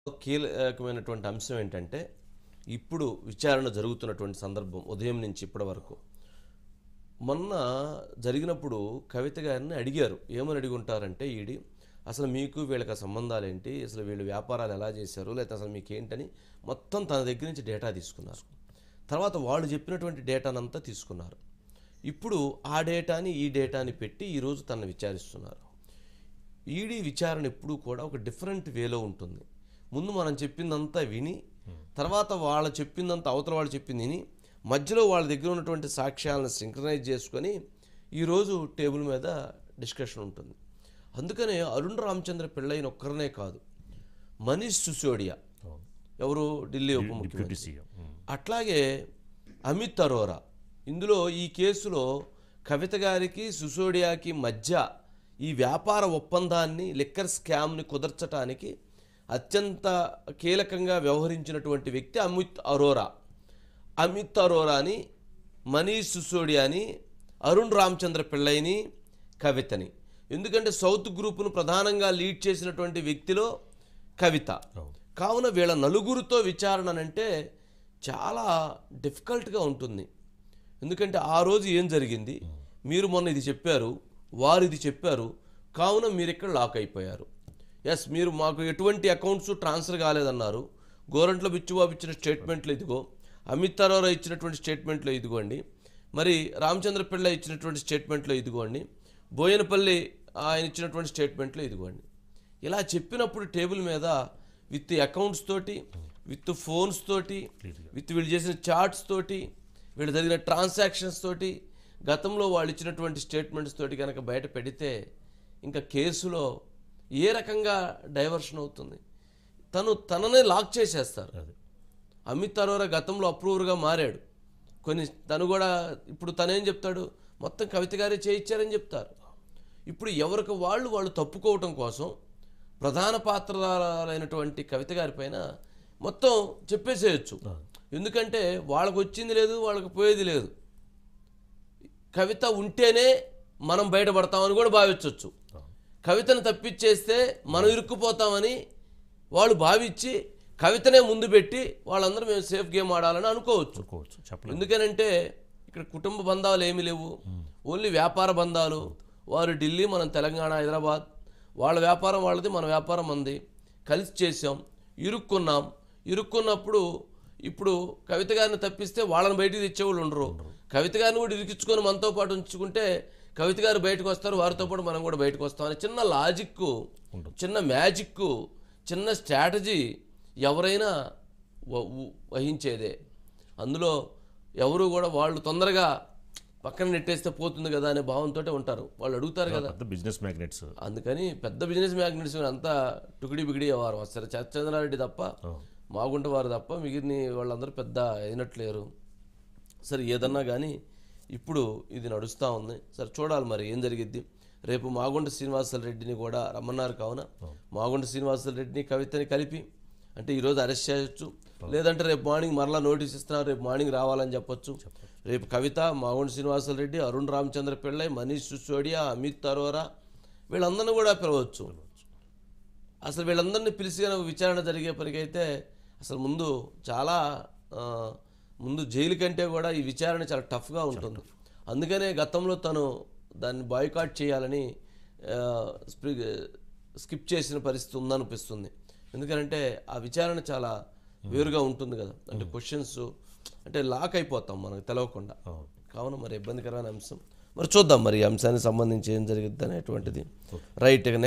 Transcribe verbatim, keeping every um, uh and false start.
కీలకమైనటువంటి అంశం ఏంటంటే ఇప్పుడు విచారణ జరుగుతున్నటువంటి సందర్భం ఉదయం నుంచి ఇప్పటి వరకు మొన్న జరిగినప్పుడు కవిత గారిని అడిగారు. ఏమని అడిగి ఉంటారంటే ఈడి అసలు మీకు వీళ్ళకి సంబంధాలు ఏంటి, అసలు వీళ్ళు వ్యాపారాలు ఎలా చేశారు, లేకపోతే అసలు మీకు ఏంటని మొత్తం తన దగ్గర నుంచి డేటా తీసుకున్నారు. తర్వాత వాళ్ళు చెప్పినటువంటి డేటానంతా తీసుకున్నారు. ఇప్పుడు ఆ డేటాని ఈ డేటాని పెట్టి ఈరోజు తనను విచారిస్తున్నారు. ఈడీ విచారణ ఎప్పుడూ కూడా ఒక డిఫరెంట్ వేలో ఉంటుంది. ముందు మనం చెప్పిందంతా విని తర్వాత వాళ్ళు చెప్పిందంతా అవతల వాళ్ళు చెప్పింది విని మధ్యలో వాళ్ళ దగ్గర ఉన్నటువంటి సాక్ష్యాలను సింక్రనైజ్ చేసుకొని ఈరోజు టేబుల్ మీద డిస్కషన్ ఉంటుంది. అందుకనే అరుణ్ రామచంద్ర పిళ్ళైన ఒక్కరనే కాదు, మనీష్ సిసోడియా ఎవరు ఢిల్లీ ఉప ముఖ్యమంత్రి, అట్లాగే అమిత్ అరోరా, ఇందులో ఈ కేసులో కవిత గారికి సిసోడియాకి మధ్య ఈ వ్యాపార ఒప్పందాన్ని లిక్కర్ స్కామ్ని కుదర్చడానికి అత్యంత కీలకంగా వ్యవహరించినటువంటి వ్యక్తి అమిత్ అరోరా. అమిత్ అరోరాని, మనీష్ సిసోడియాని, అరుణ్ రామచంద్ర పిళ్ళైని, కవితని. ఎందుకంటే సౌత్ గ్రూపును ప్రధానంగా లీడ్ చేసినటువంటి వ్యక్తిలో కవిత. కావున వీళ్ళ నలుగురితో విచారణ అంటే చాలా డిఫికల్ట్గా ఉంటుంది. ఎందుకంటే ఆ రోజు ఏం జరిగింది, మీరు మొన్న ఇది చెప్పారు, వారు ఇది చెప్పారు, కావున మీరు ఇక్కడ లాక్ అయిపోయారు. ఎస్, మీరు మాకు ఎటువంటి అకౌంట్స్ ట్రాన్స్ఫర్ కాలేదన్నారు. గోరంట్ల బిచ్చుబాబు ఇచ్చిన స్టేట్మెంట్లు ఇదిగో, అమిత్ అరోరా ఇచ్చినటువంటి స్టేట్మెంట్లో ఇదిగోండి, మరి రామచంద్ర పిళ్ళ ఇచ్చినటువంటి స్టేట్మెంట్లో ఇదిగోండి, బోయనపల్లి ఆయన ఇచ్చినటువంటి స్టేట్మెంట్లో ఇదిగోండి. ఇలా చెప్పినప్పుడు టేబుల్ మీద విత్ అకౌంట్స్ తోటి, విత్ ఫోన్స్ తోటి, విత్ వీళ్ళు చేసిన చార్ట్స్ తోటి, వీళ్ళు జరిగిన ట్రాన్సాక్షన్స్ తోటి, గతంలో వాళ్ళు ఇచ్చినటువంటి స్టేట్మెంట్స్ తోటి కనుక బయట పెడితే ఇంకా కేసులో ఏ రకంగా డైవర్షన్ అవుతుంది. తను తననే లాక్ చేసేస్తారు. అమిత్ అరోరా గతంలో అప్రూవర్గా మారాడు. కొన్ని తను కూడా ఇప్పుడు తనేం చెప్తాడు, మొత్తం కవిత గారే చేయించారని చెప్తారు. ఇప్పుడు ఎవరికి వాళ్ళు వాళ్ళు తప్పుకోవటం కోసం ప్రధాన పాత్రధారైనటువంటి కవిత గారి పైన మొత్తం చెప్పేసేయచ్చు. ఎందుకంటే వాళ్ళకు వచ్చింది లేదు, వాళ్ళకి పోయేది లేదు. కవిత ఉంటేనే మనం బయటపడతామని కూడా భావించవచ్చు. కవితను తప్పించేస్తే మనం ఇరుక్కుపోతామని వాళ్ళు భావించి కవితనే ముందు పెట్టి వాళ్ళందరూ మేము సేఫ్ గేమ్ ఆడాలని అనుకోవచ్చు. ఎందుకనంటే ఇక్కడ కుటుంబ బంధాలు ఏమీ లేవు, ఓన్లీ వ్యాపార బంధాలు. వారు ఢిల్లీ, మనం తెలంగాణ, హైదరాబాద్, వాళ్ళ వ్యాపారం వాళ్ళది, మన వ్యాపారం మంది, కలిసి చేసాం, ఇరుక్కున్నాం. ఇరుక్కున్నప్పుడు ఇప్పుడు కవిత గారిని తప్పిస్తే వాళ్ళని బయటికి తెచ్చేవాళ్ళు ఉండరు. కవిత గారిని కూడా ఇరికించుకొని మనతో పాటు ఉంచుకుంటే కవిత గారు బయటకు వస్తారు, వారితో పాటు మనం కూడా బయటకు వస్తామని చిన్న లాజిక్, చిన్న మ్యాజిక్, చిన్న స్ట్రాటజీ ఎవరైనా వహించేదే. అందులో ఎవరు కూడా వాళ్ళు తొందరగా పక్కన నెట్టేస్తే పోతుంది కదా అనే భావంతో ఉంటారు. వాళ్ళు అడుగుతారు కదా, బిజినెస్ మ్యాగ్నెట్స్. అందుకని పెద్ద బిజినెస్ మ్యాగ్నెట్స్ అంతా టుకిడి బిగిడి వారు వస్తారు. చంద్రారెడ్డి తప్ప, మాగుంట వారు తప్ప మిగిలిన వాళ్ళందరూ పెద్ద అయినట్లేరు. సరే, ఏదన్నా కానీ ఇప్పుడు ఇది నడుస్తూ ఉంది. సరే, చూడాలి మరి ఏం జరిగిద్ది. రేపు మాగుంట శ్రీనివాస రెడ్డిని కూడా రమ్మన్నారు. కావున మాగుంట శ్రీనివాస రెడ్డిని, కవితని కలిపి అంటే ఈరోజు అరెస్ట్ చేయొచ్చు, లేదంటే రేపు మార్నింగ్ మరలా నోటీస్ ఇస్తున్నారు, రేపు మార్నింగ్ రావాలని చెప్పొచ్చు. రేపు కవిత, మాగుంట శ్రీనివాస రెడ్డి, అరుణ్ రామచంద్ర పిళ్ళై, మనీష్ సిసోడియా, అమిత్ అరోరా వీళ్ళందరినీ కూడా పిలవచ్చు. అసలు వీళ్ళందరినీ పిలిచి విచారణ జరిగే పనికైతే అసలు ముందు చాలా ముందు జైలు కంటే కూడా ఈ విచారణ చాలా టఫ్గా ఉంటుంది. అందుకనే గతంలో తను దాన్ని బాయ్కాట్ చేయాలని స్కిప్ చేసిన పరిస్థితి ఉందనిపిస్తుంది. ఎందుకంటే ఆ విచారణ చాలా వేరుగా ఉంటుంది కదా, అంటే క్వశ్చన్స్ అంటే లాక్ అయిపోతాం మనకు తెలవకుండా. కావున మరి ఇబ్బందికరమైన అంశం. మరి చూద్దాం మరి ఈ అంశానికి సంబంధించి ఏం జరిగిద్ది అనేటువంటిది. రైట్.